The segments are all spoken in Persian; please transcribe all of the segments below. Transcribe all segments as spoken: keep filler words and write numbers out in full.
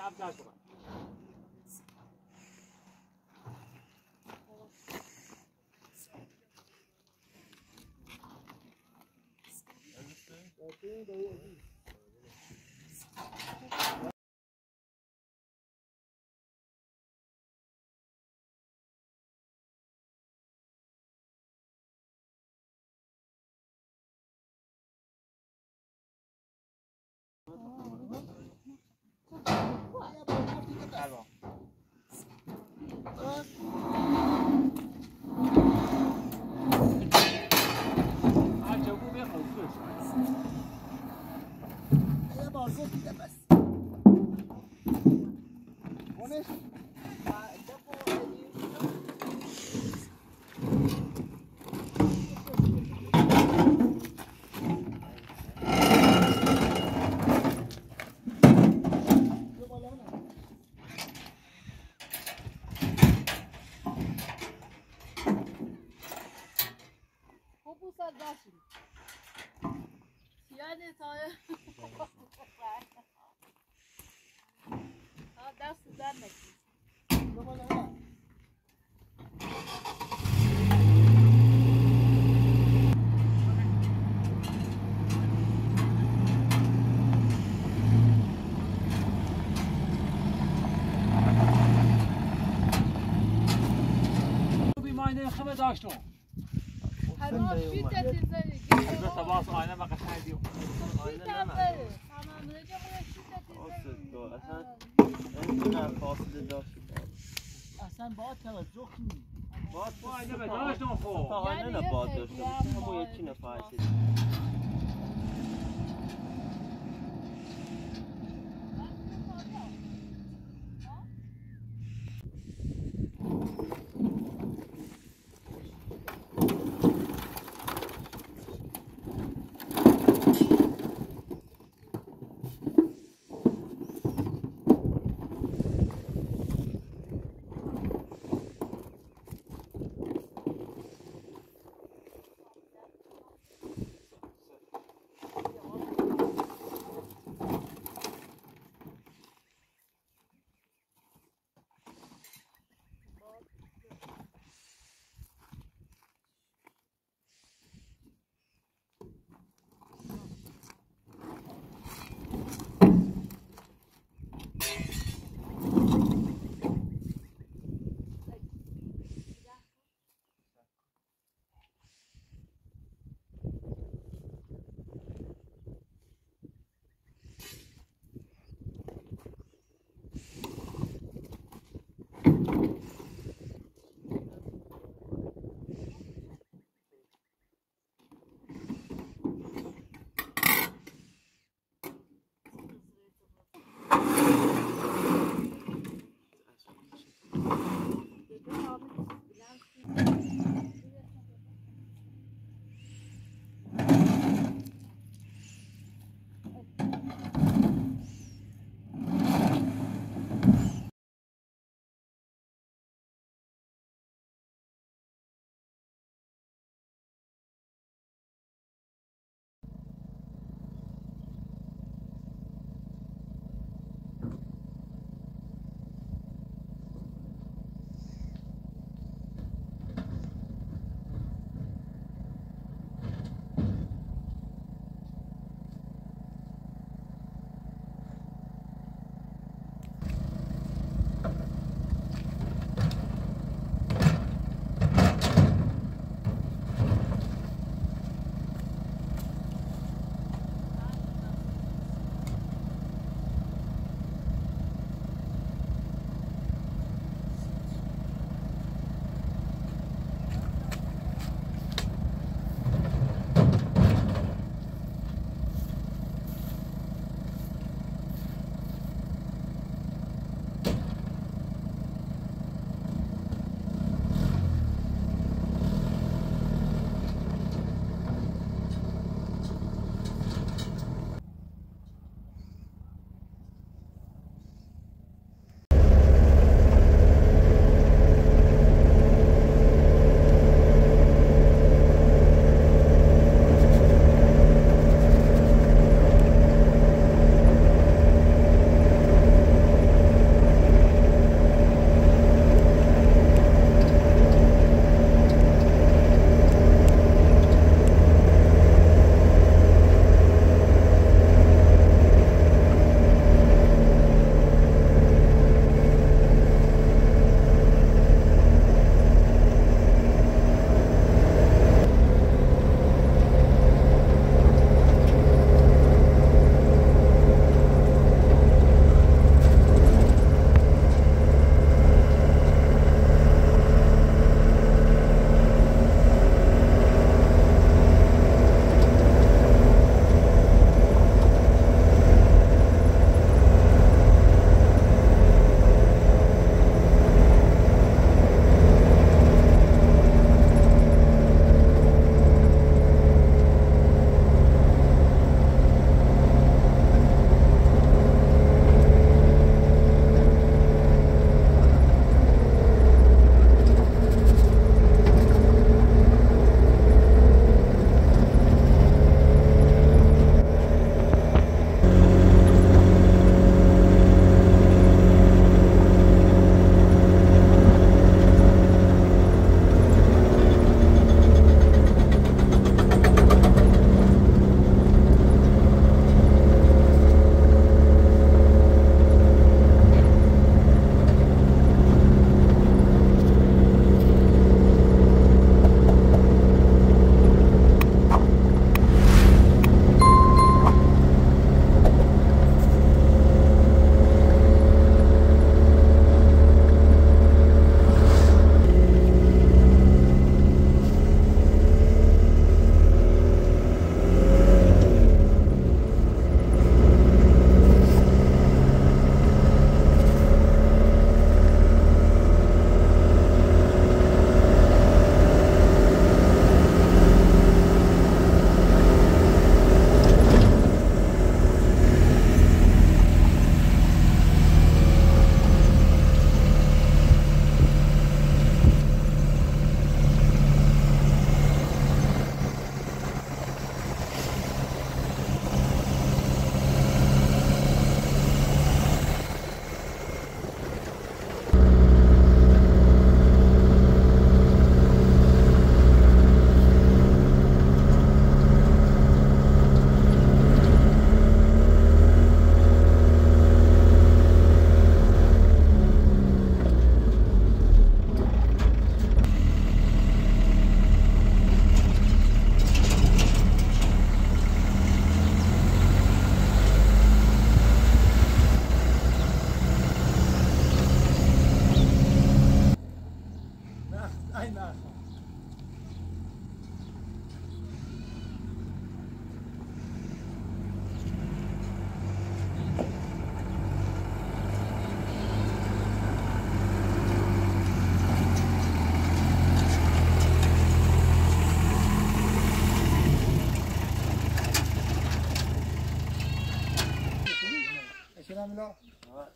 داشتم. هنوز فیت تیزی. بس باز آینه ما قشنگ دیو. آینه نمیاد. تمام رجع باید فیت تیزی. اصلا این فاصله داشت. اصلا با توجه کنی. با آینه به داشتم خو. آینه نباید داشته باشه. همون یکی نفایشه.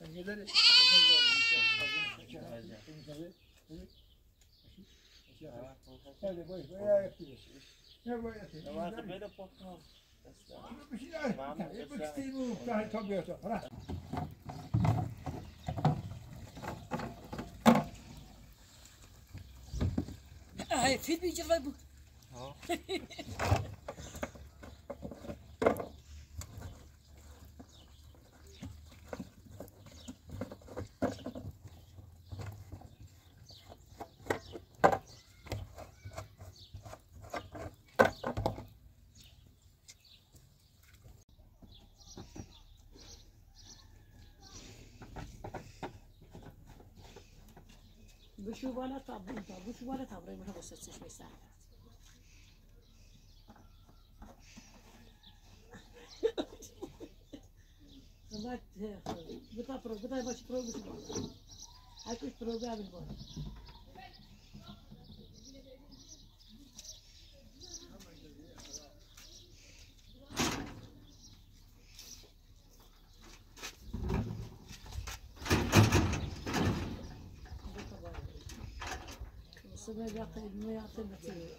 هاي فيل بيجربوا بشو بالا طابون طابون شو بالا طابري ما بس تسوي ساعة بعد بتا برو بتا باش برو بس هاكش برو قابل بول ما يعطي ما يعطي نتيجة.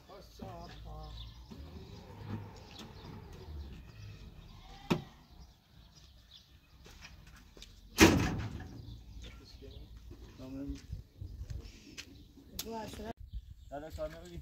هذا كان يقولي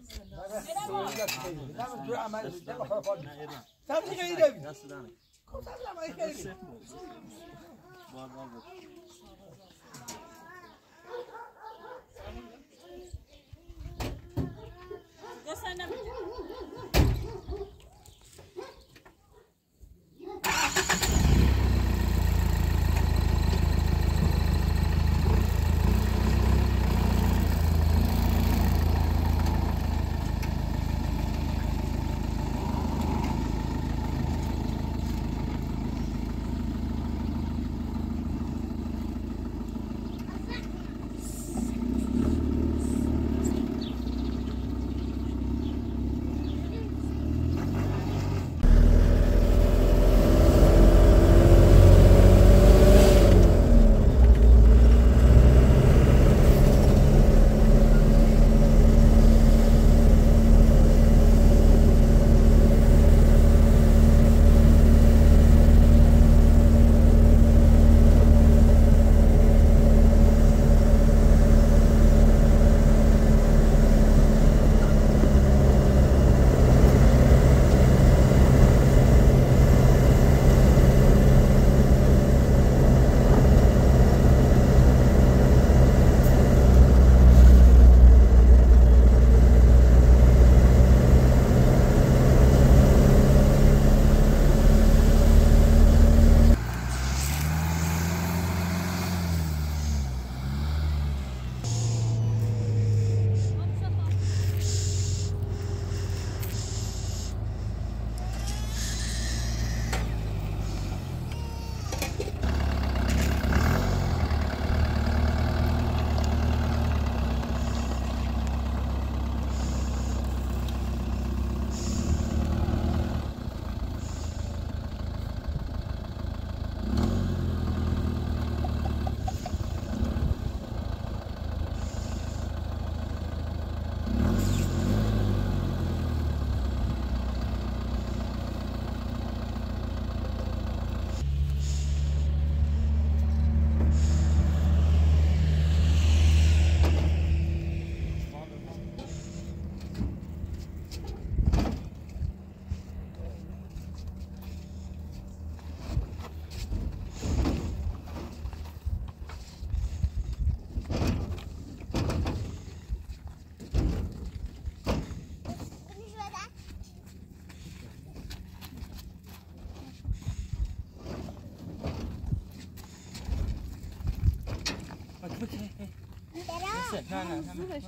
لا لا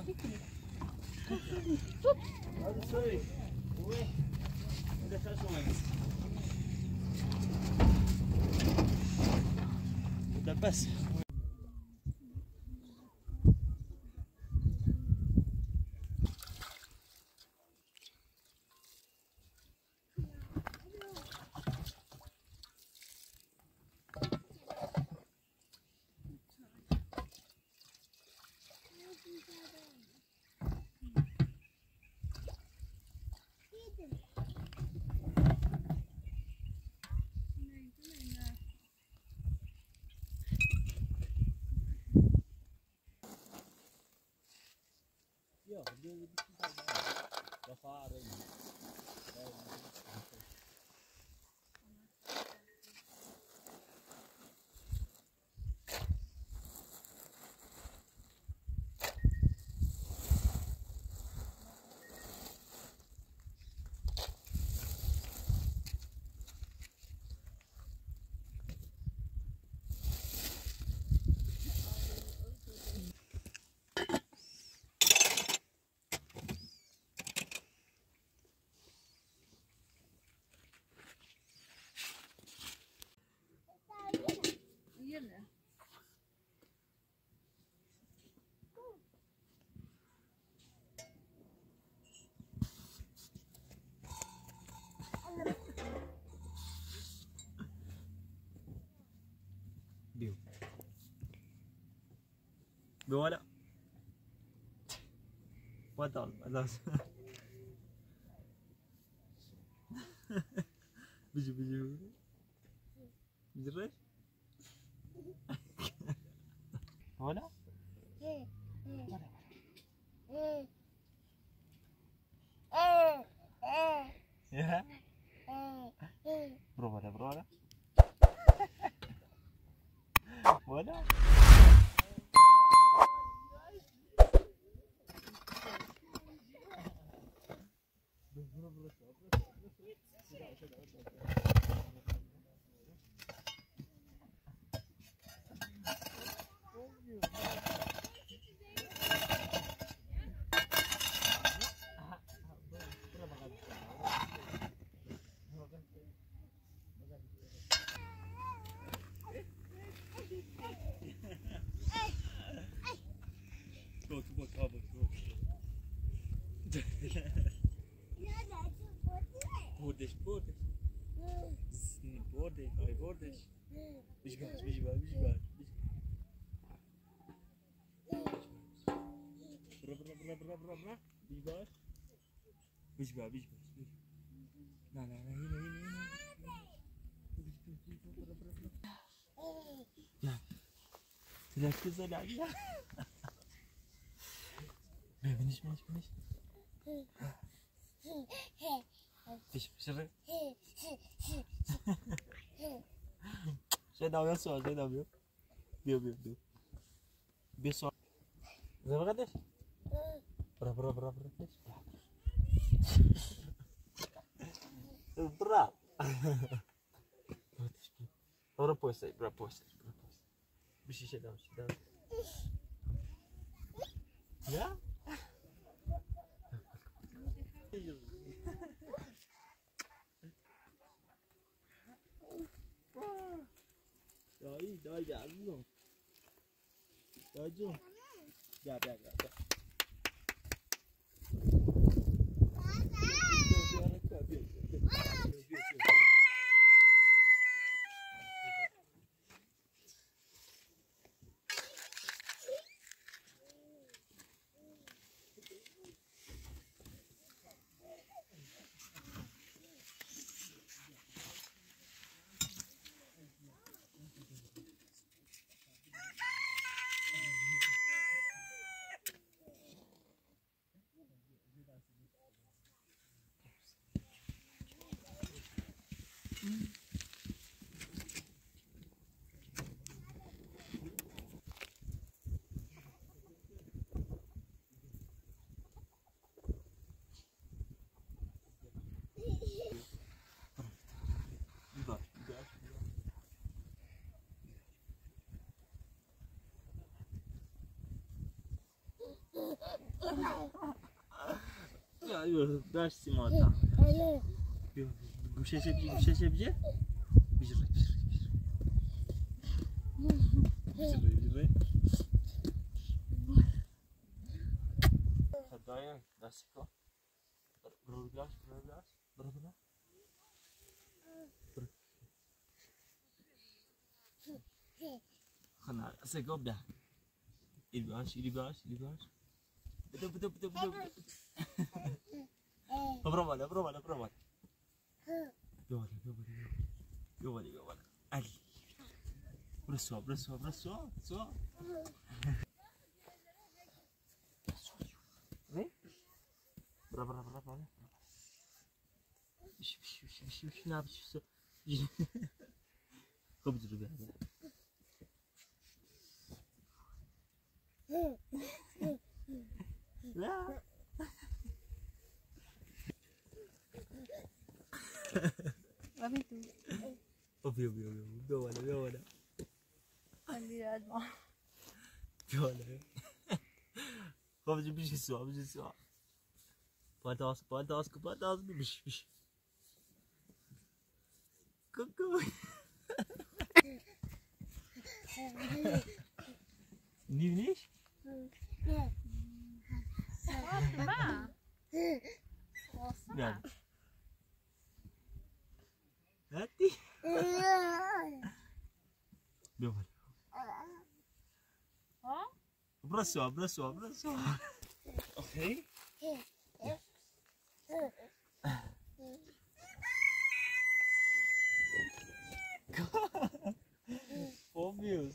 هذا سوي وين ده تسوي ده بس Voilà. What all? Biju biju. Biju. Voilà. Ya. Bro, ada bro ada. Voilà. Bordes, bordes. Bordes, ai bordes. Bisbal, bisbal, bisbal. Bra bra bra bra bra bra. Bisbal. Bisbal, bisbal. Nah, nah, nah, ini, ini, ini. Nah. Sudah kesal lagi. Finish, finish, finish. Fish, fish, fish. Saya dah biasa, saya dah biasa. Biar, biar, biar. Biasa. Siapa kata? Berapa, berapa, berapa, berapa? Berapa? Berapa poster? Berapa poster? Berapa poster? Bisa saya dah, saya dah. Ya? Rồi, rồi dạ luôn. Rồi chưa? Dạ, dạ, dạ, dạ. Ya, yuk, ders mata. Yuk, gushe sebji, gushe sebji. Bijir, bijir, bijir. Bijir, bijir. Sadaya, dasiko. Berubah, berubah, berubah. Kena, saya dah. Ini bahas, ini bahas, ini bahas. Betul, betul, betul, betul. Berapa, berapa, berapa? Dua, dua, dua, dua, dua. Ali. Bersuap, bersuap, bersuap, bersuap. Ni? برا برا برا برا. بش بش بش بش بش نه بش. خب جلو بیا. لا. Tapi tu. Oh bia bia bia. Bia mana bia mana. Andi ada. Bia mana. خب جلو بش سوا بش سوا. Patas patas ke patas bش bش. Kuku. Ni ni? Ma. Nyan. Hati. Bia mana. Oh? Abraço, abraço, abraço. Ok? Oh, meu.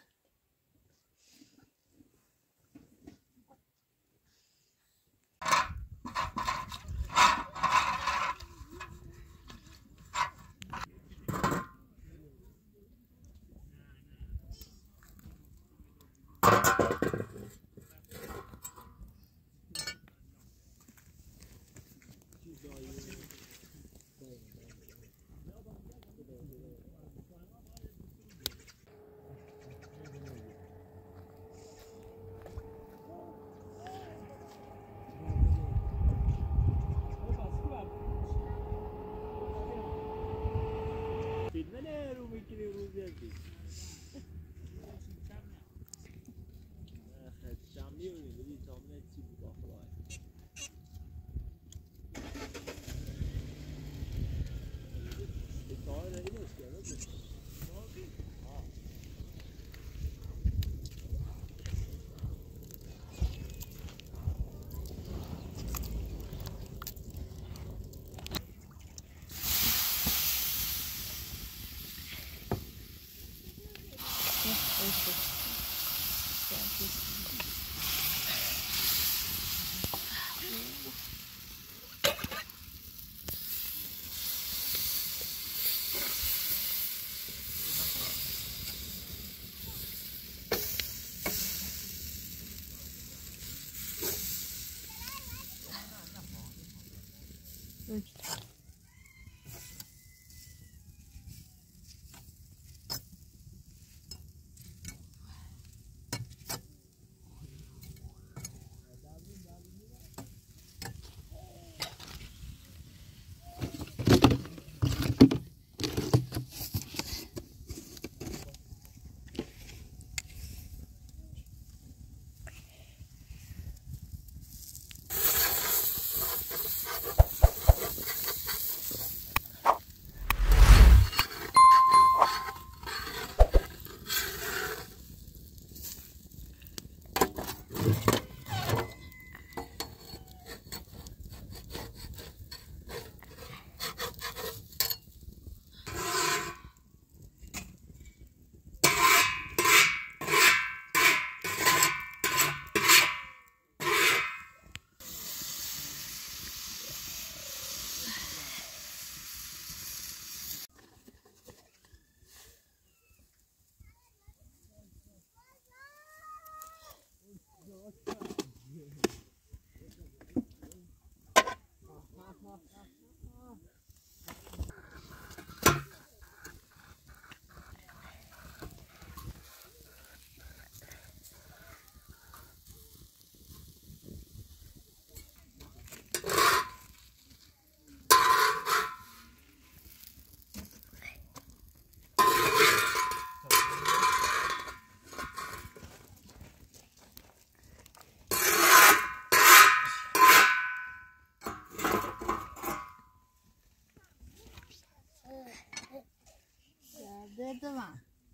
Betul mah.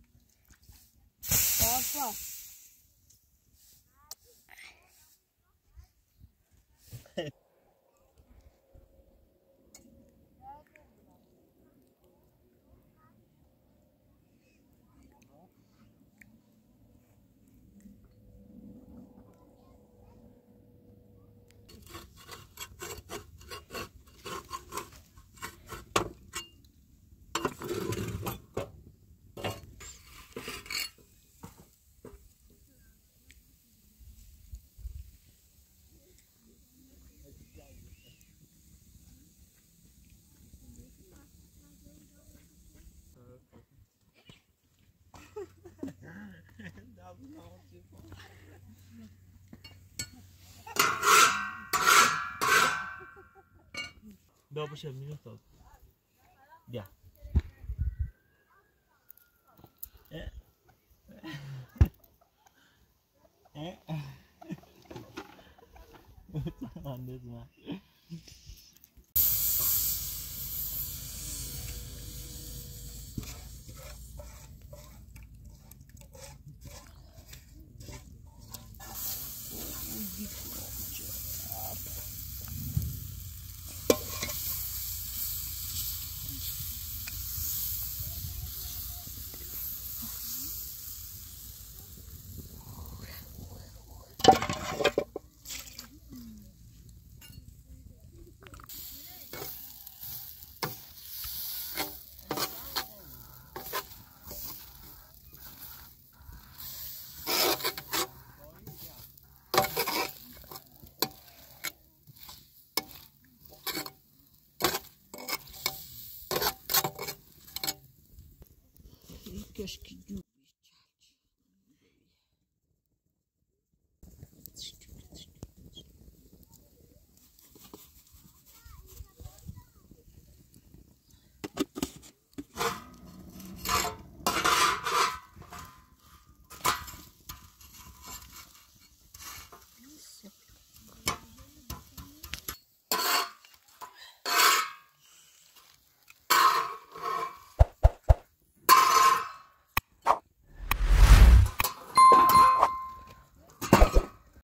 Apa? Dopo c'è il minuto. Via. Eh. Eh. Andes ma. Qu'est-ce qu'il dit?